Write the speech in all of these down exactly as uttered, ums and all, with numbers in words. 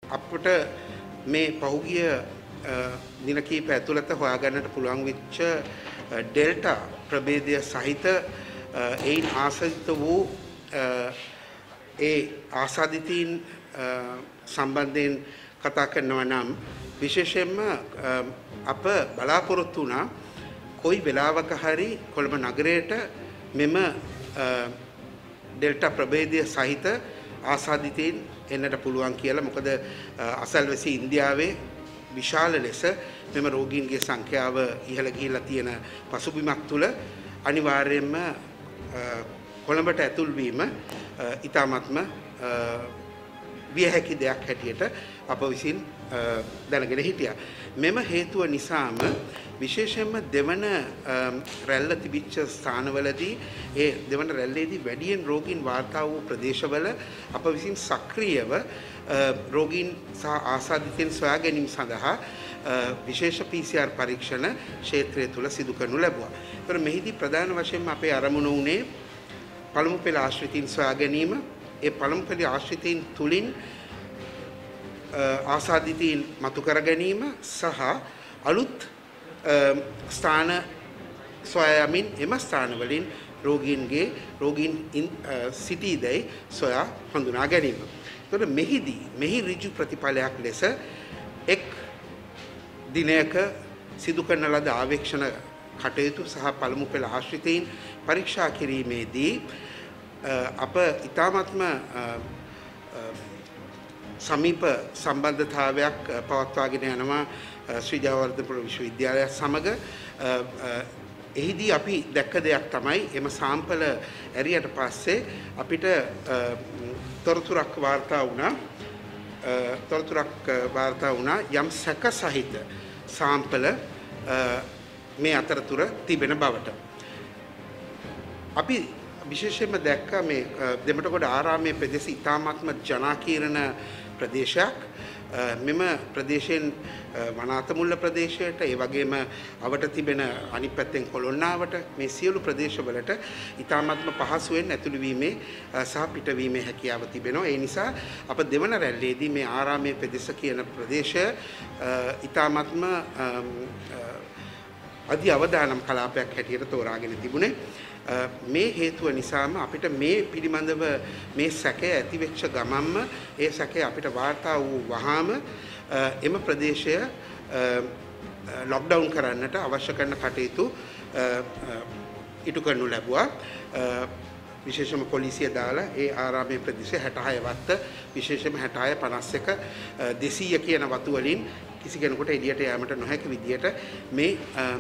අපට මේ පහුගිය දින කිහිප ඇතුළත හොයාගන්නට පුළුවන් වෙච්ච ඩෙල්ටා ප්‍රභේදය සහිත එයින් ආසාදිත වූ ඒ ආසාදිතයින් සම්බන්ධයෙන් කතා කරනවා නම් විශේෂයෙන්ම අප බලාපොරොත්තු වුණා කොයි වෙලාවක හරි කොළඹ නගරයට මෙම ඩෙල්ටා ප්‍රභේදය සහිත ආසාදිතයින් එන්නට පුළුවන් කියලා. මොකද අසල්වැසි ඉන්දියාවේ විශාල ලෙස මෙම රෝගීන්ගේ සංඛ්‍යාව ඉහළ ගිහිලා තියෙන පසුබිමක් තුල අනිවාර්යයෙන්ම කොළඹට ඇතුල් වීම ඊටාත්ම විය හැකි දෙයක් හැටියට අප විසින් දැනගෙන හිටියා. මෙම හේතුව නිසාම විශේෂයෙන්ම දෙවන රැල්ල තිබිච්ච ස්ථානවලදී ඒ දෙවන රැල්ලේදී වැඩියෙන් රෝගීන් වාර්තා වූ ප්‍රදේශවල අප විසින් සක්‍රියව රෝගීන් සහ ආසාදිතයින් සොයා ගැනීම සඳහා විශේෂ පී සී ආර් පරීක්ෂණ ක්ෂේත්‍රය තුල සිදු කරනු ලැබුවා. ඒතර මෙහිදී ප්‍රධාන වශයෙන්ම අපේ අරමුණ උනේ පළමු පෙළ ආශ්‍රිතයින් සොයා ගැනීම. ඒ පළමු පෙළ ආශ්‍රිතයින් තුලින් ආසාදිතයින් මතු කර ගැනීම සහ අලුත් ස්ථාන සොයාමින් එම ස්ථාන වලින් රෝගීන්ගේ රෝගීන් සිටීදැයි සොයා හඳුනා ගැනීම. එතකොට මෙහිදී මෙහි ඍජු ප්‍රතිඵලයක් ලෙස එක් දිනයක සිදු කරන ලද ආවේක්ෂණ කටයුතු සහ පළමු පෙළ ආශ්‍රිතයින් පරීක්ෂා කිරීමේදී අප ඊ타ත්ම සමීප සම්බන්ධතාවයක් පවත්වාගෙන යනවා ශ්‍රී ජයවර්ධනපුර විශ්වවිද්‍යාලය සමග. එහිදී අපි දැක්ක දෙයක් තමයි එම සාම්පල ඇරියට පස්සේ අපිට තොරතුරක් වාර්තා වුණා තොරතුරක් වාර්තා වුණා යම් සැක සහිත සාම්පල මේ අතරතුර තිබෙන බවට. අපි විශේෂයෙන්ම දැක්ක මේ දෙමටගොඩ ආරාමයේ ප්‍රදේශ ඉතාමත්ම ජනාකීර්ණ ප්‍රදේශයක්. මෙම ප්‍රදේශයෙන් වනාතමුල්ල ප්‍රදේශයට ඒ වගේම අවට තිබෙන අනිත් පැත්තෙන් කොළොන්නාවට මේ සියලු ප්‍රදේශවලට ඉතාමත්ම පහසුවෙන් ඇතුළු වීමේ සහ පිටවීමේ හැකියාව තිබෙනවා. ඒ නිසා අප දෙවන රැල්ලේදී මේ ආරාමයේ ප්‍රදේශ කියන ප්‍රදේශය ඉතාමත්ම අධි අවදානම් කලාපයක් හැටියට තෝරාගෙන තිබුණේ. මේ හේතුව නිසාම අපිට මේ පිළිබඳව මේ සැකය ඇති වෙච්ච ගමන්ම ඒ සැකය අපිට වාර්තා වූ වහාම එම ප්‍රදේශය ලොක්ඩවුන් කරන්නට අවශ්‍ය කරන කටයුතු ඉටු කරනු ලැබුවා. විශේෂම පොලිසිය දාලා ඒ ආරාමයේ ප්‍රදේශය හැටහය වත්ත විශේෂම හැටහය පනස් එක දෙසීය කියන වතු වලින් කිසි කෙනෙකුට එළියට යාමට නොහැකි විදියට මේ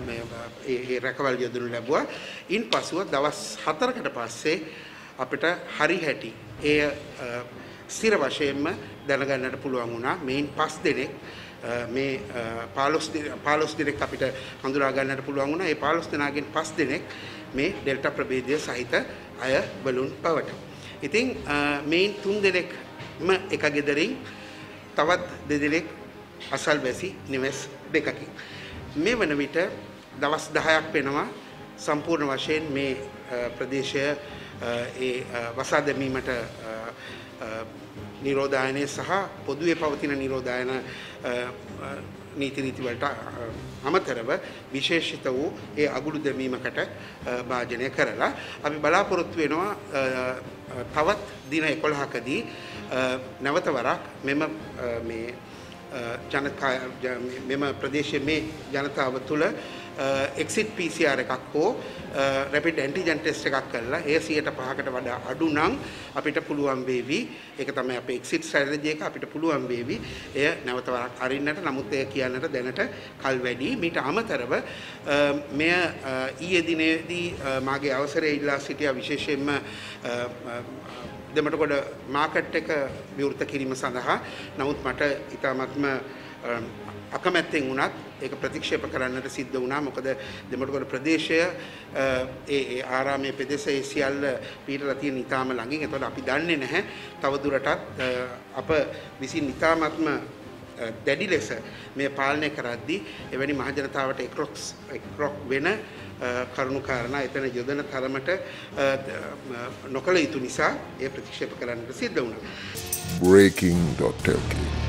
ඒ රැකවල් යොදනු ලැබුවා. ඉන්පසුව දවස් හතරකට පස්සේ අපිට හරි හැටි එය ස්ථිර වශයෙන්ම දැනගන්නට පුළුවන් වුණා. මේන් පස් දෙනෙක් මේ පහළොස් දෙනෙක් අපිට හඳුනා ගන්නට පුළුවන් වුණා. ඒ පහළොස් දෙනාගෙන් පස් දෙනෙක් මේ ඩෙල්ටා ප්‍රභේදය සහිත අය බලුන් බවට. ඉතින් මේන් තුන් දෙනෙක්ම එක ගෙදරින් තවත් දෙදෙනෙක් අසල්වැසි නිවෙස් දෙකකින්. මේ වන විට දවස් දහයක් වෙනවා සම්පූර්ණ වශයෙන් මේ ප්‍රදේශය ඒ වසා දැමීමට නිරෝධායනය සහ පොදුවේ පවතින නිරෝධායන නීති රීති වලට අමතරව විශේෂිත වූ ඒ අගුළු දැමීමකට භාජනය කරලා අපි බලාපොරොත්තු වෙනවා තවත් දින එකොළහකදී නැවත වරක් මෙම මේ ජනකා මෙම ප්‍රදේශයේ මේ ජනතාව තුළ එක්සිට් පී සී ආර් එකක් හෝ රැපිඩ් ඇන්ටිජන් ටෙස්ට් එකක් කරලා ඒ සියයට පහකට වඩා අඩු නම් අපිට පුළුවන් වේවි. ඒක තමයි අපේ එක්සිට් ස්ට්‍රැටජි එක. අපිට පුළුවන් වේවි එය නැවත වරක් අරින්නට. නමුත් එය කියන්නට දැනට කල් වැඩි. මීට අමතරව මෙය ඊයේ දිනේදී මාගේ අවසරය ඉල්ලා සිටියා විශේෂයෙන්ම දෙමටගොඩ මාකට් එක විවෘත කිරීම සඳහා. නමුත් මට ඉතාමත්ම අකමැත්තෙන් වුණත් ඒක ප්‍රතික්ෂේප කරන්නට සිද්ධ වුණා. මොකද දෙමටගොඩ ප්‍රදේශය ඒ ඒ ආරාමයේ ප්‍රදේශයේ සියල්ල පිටලා තියෙන ඉතාම ළඟින්. ඒතකොට අපි දන්නේ නැහැ තවදුරටත් අප විසින් ඉතාමත්ම දැඩි ලෙස මේ පාලනය කරද්දී එවැනි මහජනතාවට එක්රොක් එක්රොක් වෙන කරුණු කාරණා එතන යොදන තරමට නොකළ යුතු නිසා ඒ ප්‍රතික්ෂේප කරන්නට සිද්ධ වුණා. breaking dot l k